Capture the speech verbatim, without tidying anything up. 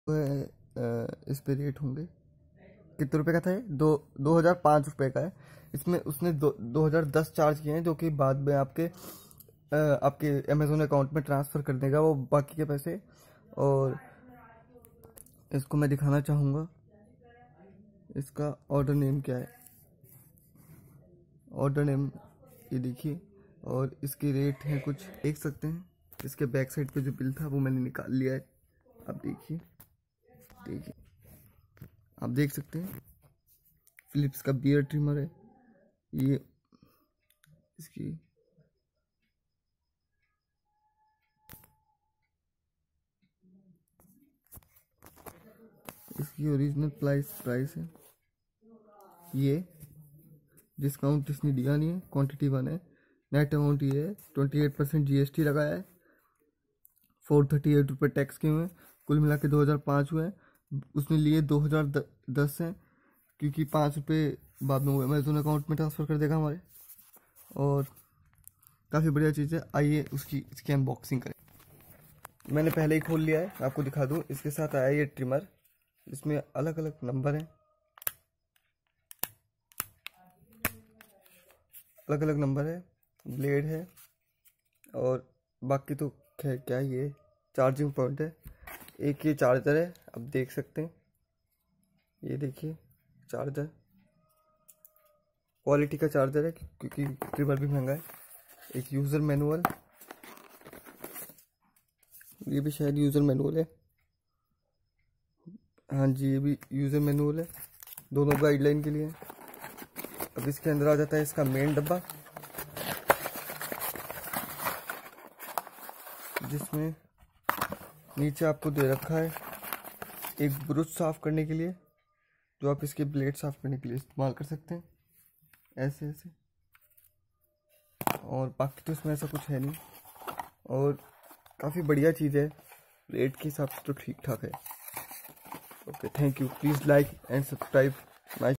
वो है, अ, इस पे रेट होंगे। कितने रुपए का था ये? दो दो हजार पाँच रुपये का है। इसमें उसने दो दो हजार दस चार्ज किए हैं, जो कि बाद में आपके अ, आपके अमेजोन अकाउंट में ट्रांसफ़र कर देगा वो बाकी के पैसे। और इसको मैं दिखाना चाहूँगा, इसका ऑर्डर नेम क्या है। ऑर्डर नेम ये देखिए, और इसके रेट हैं कुछ, देख सकते हैं। इसके बैक साइड पे जो बिल था वो मैंने निकाल लिया है। आप देखिए, देखिए आप देख सकते हैं, फिलिप्स का बियर ट्रिमर है ये। इसकी इसकी ओरिजिनल प्राइस प्राइस है ये। डिस्काउंट इसने दिया नहीं है, क्वांटिटी वन है। नेट अमाउंट ये है, twenty eight percent G S T लगाया है, फोर थर्टी एट रुपये टैक्स के हुए हैं। कुल मिला के दो हज़ार पाँच हुए हैं। उसने लिए दो हज़ार दस हैं, क्योंकि पाँच रुपये बाद में वो अमेजोन अकाउंट में ट्रांसफ़र कर देगा हमारे। और काफ़ी बढ़िया चीज़ है। आइए उसकी इसकी अनबॉक्सिंग करें। मैंने पहले ही खोल लिया है, आपको दिखा दूँ। इसके साथ आया ये ट्रिमर, इसमें अलग अलग नंबर हैं, अलग अलग नंबर है, ब्लेड है, और बाकी तो खैर क्या ही है। चार्जिंग पॉइंट है, एक ये चार्जर है, आप देख सकते हैं। ये देखिए चार्जर, क्वालिटी का चार्जर है क्योंकि ट्रिमर भी महंगा है। एक यूज़र मैनुअल, ये भी शायद यूज़र मैनुअल है। हाँ जी, ये भी यूज़र मैनुअल है, दोनों गाइडलाइन के लिए। अब इसके अंदर आ जाता है इसका मेन डब्बा, जिसमें नीचे आपको दे रखा है एक ब्रश साफ करने के लिए, जो आप इसके ब्लेड साफ करने के लिए इस्तेमाल कर सकते हैं, ऐसे ऐसे। और बाकी तो इसमें ऐसा कुछ है नहीं, और काफ़ी बढ़िया चीज़ है, रेट के हिसाब से तो ठीक ठाक है। Okay, thank you. Please like and subscribe my